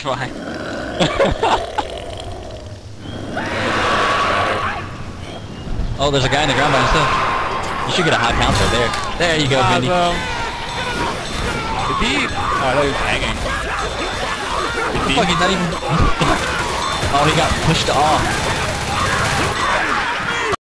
fine. Oh, there's a guy in the ground by himself. You should get a high pouncer there. There you go, Vinny. The deep. Oh, I thought he was hanging. Fuck, he's not even... Oh, he got pushed off.